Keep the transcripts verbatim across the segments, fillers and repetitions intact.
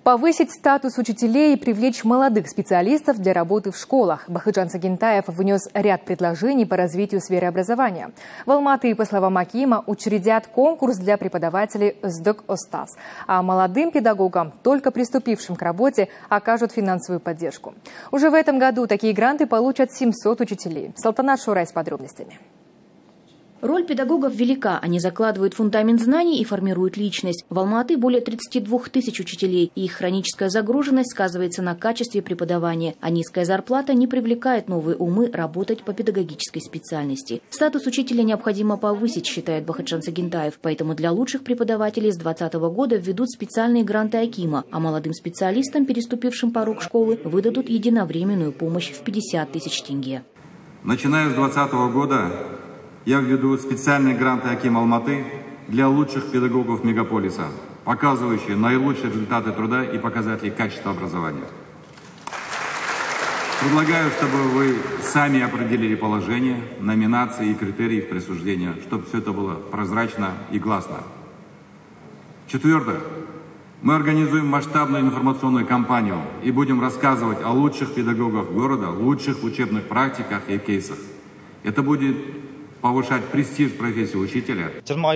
Повысить статус учителей и привлечь молодых специалистов для работы в школах. Бахытжан Сагентаев внес ряд предложений по развитию сферы образования. В Алматы, по словам Акима, учредят конкурс для преподавателей «Сдок Остаз», а молодым педагогам, только приступившим к работе, окажут финансовую поддержку. Уже в этом году такие гранты получат семьсот учителей. Салтанат Шурай с подробностями. Роль педагогов велика. Они закладывают фундамент знаний и формируют личность. В Алматы более тридцати двух тысяч учителей, и их хроническая загруженность сказывается на качестве преподавания, а низкая зарплата не привлекает новые умы работать по педагогической специальности. Статус учителя необходимо повысить, считает Бахытжан Сагентаев, поэтому для лучших преподавателей с две тысячи двадцатого года введут специальные гранты Акима, а молодым специалистам, переступившим порог школы, выдадут единовременную помощь в пятьдесят тысяч тенге. Начиная с две тысячи двадцатого года я введу специальные гранты Аким Алматы для лучших педагогов мегаполиса, показывающие наилучшие результаты труда и показатели качества образования. Предлагаю, чтобы вы сами определили положение, номинации и критерии их присуждения, чтобы все это было прозрачно и гласно. Четвертое. Мы организуем масштабную информационную кампанию и будем рассказывать о лучших педагогах города, лучших учебных практиках и кейсах. Это будет повышать престиж профессии учителя.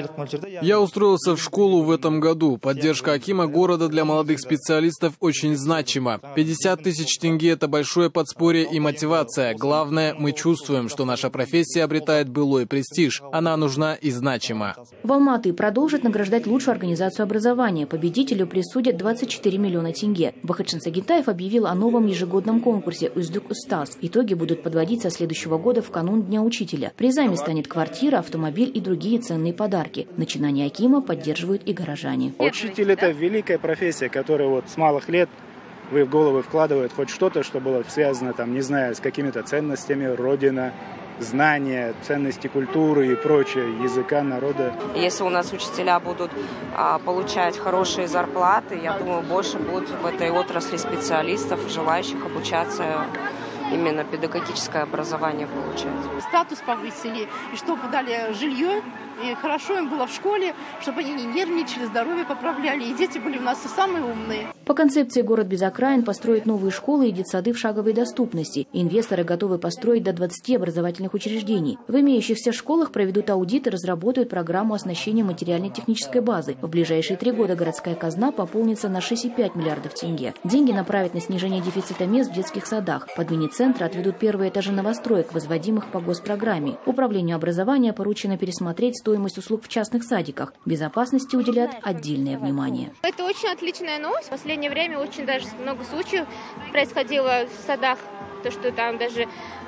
Я устроился в школу в этом году. Поддержка Акима города для молодых специалистов очень значима. пятьдесят тысяч тенге – это большое подспорье и мотивация. Главное, мы чувствуем, что наша профессия обретает былой престиж. Она нужна и значима. В Алматы продолжат награждать лучшую организацию образования. Победителю присудят двадцать четыре миллиона тенге. Бахытжан Сагентаев объявил о новом ежегодном конкурсе «Сдок Остаз». Итоги будут подводиться со следующего года в канун Дня учителя. Призами станет квартира, автомобиль и другие ценные подарки. Начинание Акима поддерживают и горожане. Учитель – это великая профессия, которая вот с малых лет вы в голову вкладывают хоть что-то, что было связано, там, не знаю, с какими-то ценностями Родина, знания, ценности культуры и прочее, языка, народа. Если у нас учителя будут а, получать хорошие зарплаты, я думаю, больше будет в этой отрасли специалистов, желающих обучаться, именно педагогическое образование получать. Статус повысили, и чтобы дали жилье, и хорошо им было в школе, чтобы они не нервничали, здоровье поправляли, и дети были у нас самые умные. По концепции «Город без окраин» построит новые школы и детсады в шаговой доступности. Инвесторы готовы построить до двадцати образовательных учреждений. В имеющихся школах проведут аудит и разработают программу оснащения материально-технической базы. В ближайшие три года городская казна пополнится на шесть и пять десятых миллиардов тенге. Деньги направят на снижение дефицита мест в детских садах. Под мини-центры отведут первые этажи новостроек, возводимых по госпрограмме. Управлению образования поручено пересмотреть стоимость услуг в частных садиках. Безопасности уделят отдельное внимание. Это очень отличная новость. В последнее время очень даже много случаев происходило в садах, то, что там даже э,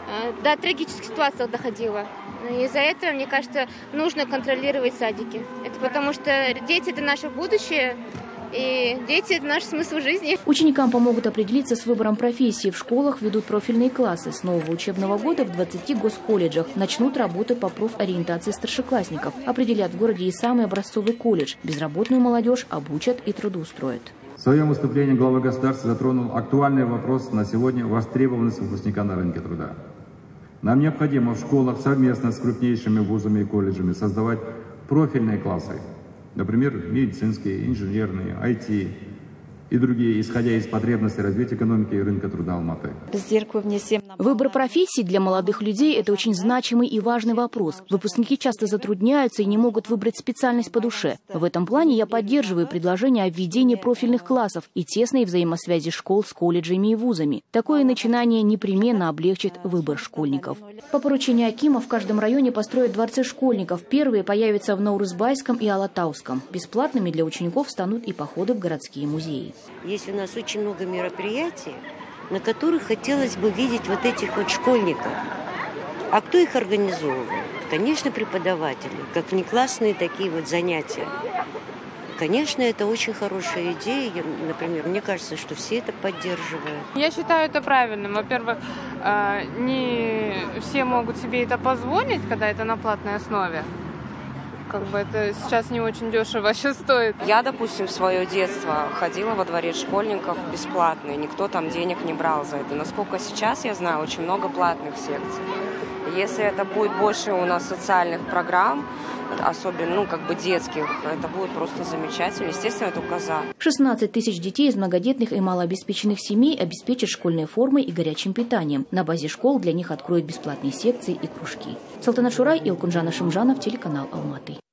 до трагических ситуаций доходило. Из-за этого, мне кажется, нужно контролировать садики. Это потому что дети – это наше будущее. И дети – это наш смысл жизни. Ученикам помогут определиться с выбором профессии. В школах ведут профильные классы. С нового учебного года в двадцати госколледжах начнут работу по профориентации старшеклассников. Определят в городе и самый образцовый колледж. Безработную молодежь обучат и трудоустроят. В своем выступлении глава государства затронул актуальный вопрос на сегодня – востребованность выпускника на рынке труда. Нам необходимо в школах совместно с крупнейшими вузами и колледжами создавать профильные классы. Например, медицинские, инженерные, ай ти и другие, исходя из потребностей развития экономики и рынка труда Алматы. Выбор профессий для молодых людей – это очень значимый и важный вопрос. Выпускники часто затрудняются и не могут выбрать специальность по душе. В этом плане я поддерживаю предложение о введении профильных классов и тесной взаимосвязи школ с колледжами и вузами. Такое начинание непременно облегчит выбор школьников. По поручению Акима в каждом районе построят дворцы школьников. Первые появятся в Наурызбайском и Алатауском. Бесплатными для учеников станут и походы в городские музеи. Есть у нас очень много мероприятий, на которых хотелось бы видеть вот этих вот школьников. А кто их организовывает? Конечно, преподаватели, как внеклассные такие вот занятия. Конечно, это очень хорошая идея. Например, мне кажется, что все это поддерживают. Я считаю это правильным. Во-первых, не все могут себе это позволить, когда это на платной основе. Как бы это сейчас не очень дешево сейчас стоит. Я, допустим, в свое детство ходила во дворец школьников бесплатно, и никто там денег не брал за это. Насколько сейчас я знаю, очень много платных секций. Если это будет больше у нас социальных программ, особенно, ну, как бы детских, это будет просто замечательно. Естественно, это указа. шестнадцать тысяч детей из многодетных и малообеспеченных семей обеспечат школьной формой и горячим питанием. На базе школ для них откроют бесплатные секции и кружки. Салтанат Шурай, Илкунжана Шимжанов, телеканал Алматы.